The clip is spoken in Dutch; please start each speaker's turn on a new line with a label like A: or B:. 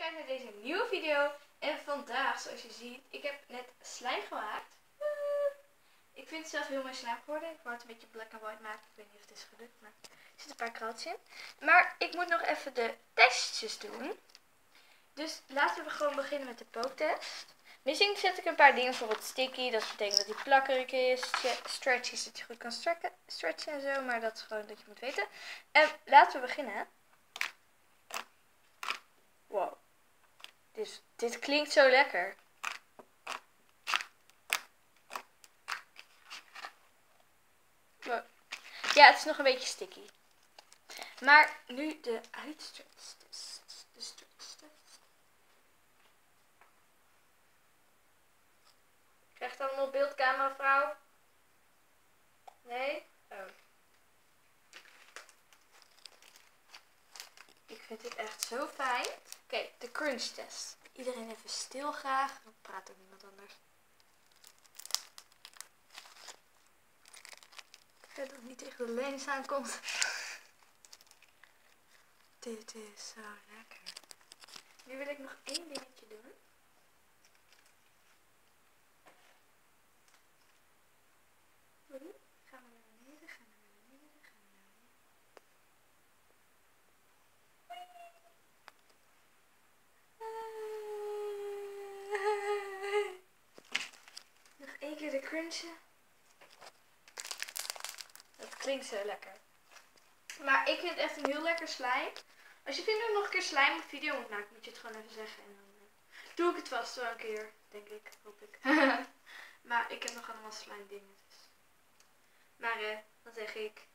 A: kijkt naar deze nieuwe video. En vandaag, zoals je ziet, ik heb net slime gemaakt. Ik vind het zelf heel mooi slime geworden. Ik wou het een beetje black and white maken. Ik weet niet of het is gelukt, maar er zitten een paar kraaltjes in. Maar ik moet nog even de testjes doen. Dus laten we gewoon beginnen met de pooktest. Misschien zet ik een paar dingen, bijvoorbeeld sticky. Dat betekent dat hij plakkerig is. Stretchy is dat je goed kan stretchen en zo. Maar dat is gewoon dat je moet weten. En laten we beginnen. Wow. Dus dit klinkt zo lekker. Wow. Ja, het is nog een beetje sticky. Maar nu de uitstretchtest. De stretchtest. Krijgt allemaal beeldcamera, vrouw? Nee? Oh. Ik vind dit echt zo fijn. Oké, de crunch test. Iedereen even stil graag. Dan praat ook niemand anders. Dat het niet tegen de lens aankomt. Dit is zo lekker. Nu wil ik nog één dingetje doen. Gaan we naar beneden, gaan we naar beneden, gaan we naar beneden. Nog één keer de crunchen. Dat klinkt zo lekker. Maar ik vind het echt een heel lekker slime. Als je vindt dat ik nog een keer slime of video moet maken, moet je het gewoon even zeggen. En dan doe ik het vast wel een keer, denk ik, hoop ik. Maar ik heb nog allemaal slime dingen. Dus. Maar dan zeg ik